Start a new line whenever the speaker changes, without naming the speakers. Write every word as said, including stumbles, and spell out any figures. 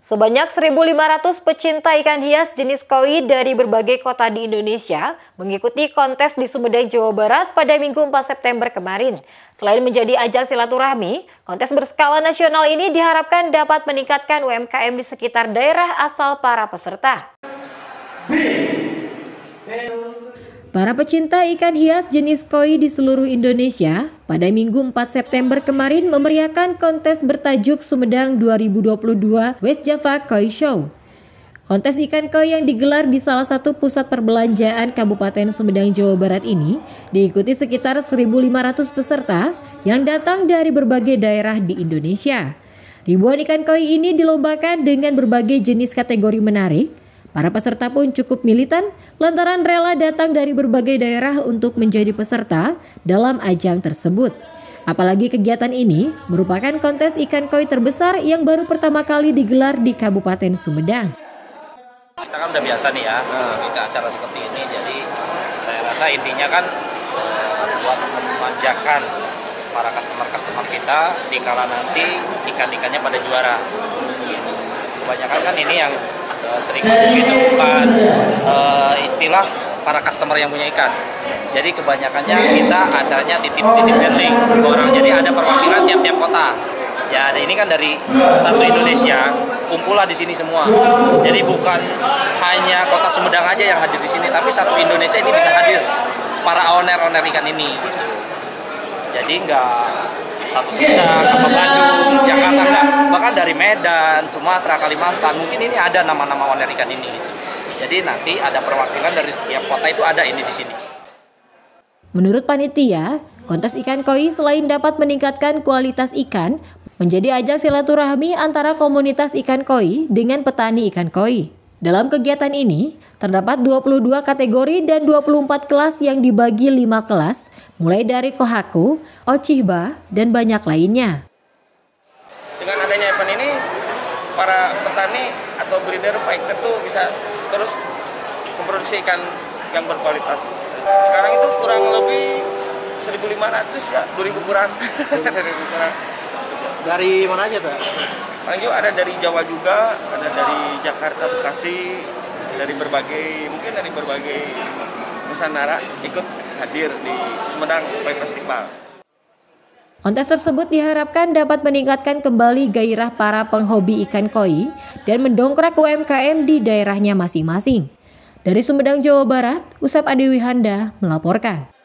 Sebanyak seribu lima ratus pecinta ikan hias jenis koi dari berbagai kota di Indonesia mengikuti kontes di Sumedang, Jawa Barat pada Minggu empat September kemarin. Selain menjadi ajang silaturahmi, kontes berskala nasional ini diharapkan dapat meningkatkan U M K M di sekitar daerah asal para peserta. Para pecinta ikan hias jenis koi di seluruh Indonesia pada Minggu empat September kemarin memeriahkan kontes bertajuk Sumedang dua ribu dua puluh dua West Java Koi Show. Kontes ikan koi yang digelar di salah satu pusat perbelanjaan Kabupaten Sumedang, Jawa Barat ini diikuti sekitar seribu lima ratus peserta yang datang dari berbagai daerah di Indonesia. Ribuan ikan koi ini dilombakan dengan berbagai jenis kategori menarik. Para peserta pun cukup militan lantaran rela datang dari berbagai daerah untuk menjadi peserta dalam ajang tersebut. Apalagi kegiatan ini merupakan kontes ikan koi terbesar yang baru pertama kali digelar di Kabupaten Sumedang.
Kita kan udah biasa nih ya, kita acara seperti ini, jadi saya rasa intinya kan buat memanjakan para customer-customer kita dikala nanti ikan-ikannya pada juara. Kebanyakan kan ini yang sering masuk itu bukan uh, istilah para customer yang punya ikan. Jadi kebanyakannya kita acaranya titip-titip handling ke orang. Jadi ada perwakilan tiap-tiap kota. Ya ini kan dari satu Indonesia, kumpullah di sini semua. Jadi bukan hanya kota Sumedang aja yang hadir di sini, tapi satu Indonesia ini bisa hadir para owner-owner ikan ini. Jadi nggak satu Sumedang, apa Bandung, Jakarta, enggak. Bahkan dari Medan, Sumatera, Kalimantan, mungkin ini ada nama-nama owner ikan ini. Gitu. Jadi nanti ada perwakilan dari setiap kota itu ada ini di sini.
Menurut panitia, kontes ikan koi selain dapat meningkatkan kualitas ikan, menjadi ajang silaturahmi antara komunitas ikan koi dengan petani ikan koi. Dalam kegiatan ini, terdapat dua puluh dua kategori dan dua puluh empat kelas yang dibagi lima kelas, mulai dari Kohaku, Ochihba, dan banyak lainnya.
Dengan adanya event ini, para petani atau breeder baik itu bisa terus memproduksi ikan yang berkualitas. Sekarang itu kurang lebih seribu lima ratus ya, dua ribu kurang. kurang.
Dari mana aja Pak?
Lanjut ada dari Jawa juga, ada dari Jakarta, Bekasi, dari berbagai mungkin dari berbagai Nusantara ikut hadir di Sumedang Koi Festival.
Kontes tersebut diharapkan dapat meningkatkan kembali gairah para penghobi ikan koi dan mendongkrak U M K M di daerahnya masing-masing. Dari Sumedang, Jawa Barat, Usep Adiwihanda melaporkan.